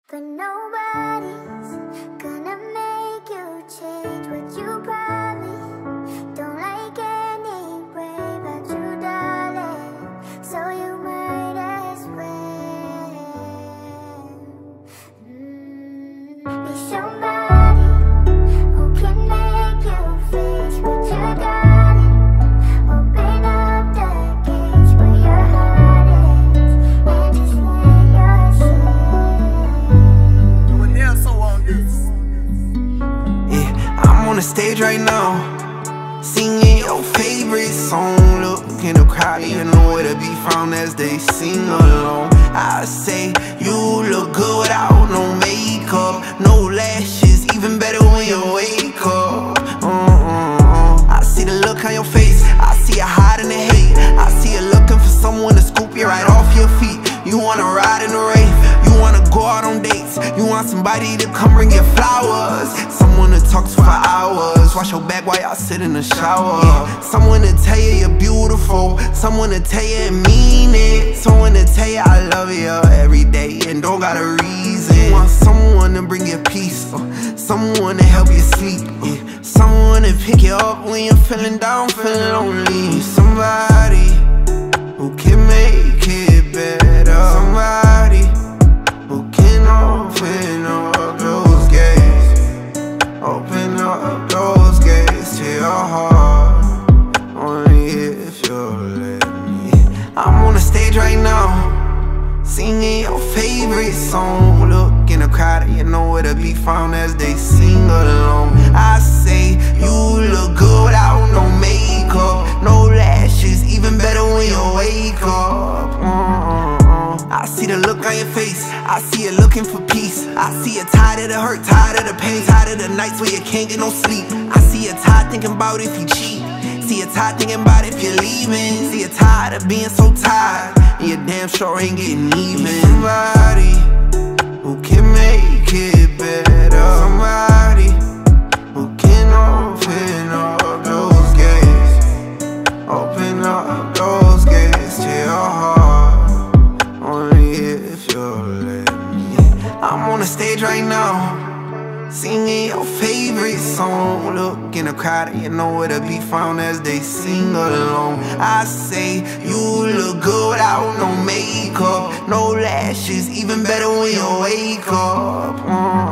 But nobody's gonna make you change what you probably don't like anyway. But you, darling, so you might as well be somebody who can make you face what you got. Open up the gates where your heart is and just let I'm on the stage right now, singing your favorite song. Look in the crowd, you know where to be found as they sing along. I say you look good without no makeup, no lashes, even better when you wake up. I see the look on your face, I see you hiding the hate. I see you looking for someone to scoop you right off your feet. You wanna ride in the Wraith, you wanna go out on dates, you want somebody to come bring you flowers, someone to talk to for hours, wash your back while y'all sit in the shower. Someone to tell you you're beautiful, someone to tell you and mean it, someone to tell you I love you every day and don't got a reason. You want someone to bring you peace, someone to help you sleep, someone to pick you up when you're feeling down, feeling lonely. Somebody who can make it better, somebody who can open up those gates, open up those gates to your heart, only if you'll let me. I'm on the stage right now, singing your favorite song. Look in the crowd, you know where to be found as they sing along. I say you look good without no makeup, no lashes, even better when you wake up. I see the look on your face, I see you looking for peace. I see you tired of the hurt, tired of the pain, tired of the nights where you can't get no sleep. I see you tired thinking about if you cheat, see you tired thinking about if you're leaving. See you tired of being so tired, and you damn sure ain't getting even. Somebody who can make it better, somebody who can open up those gates, open up those gates to your heart, only if you'll let me. I'm on the stage right now, singing your favorite song. Look in the crowd, you know where to be found as they sing along. I say you look good without no makeup, no lashes, even better when you wake up.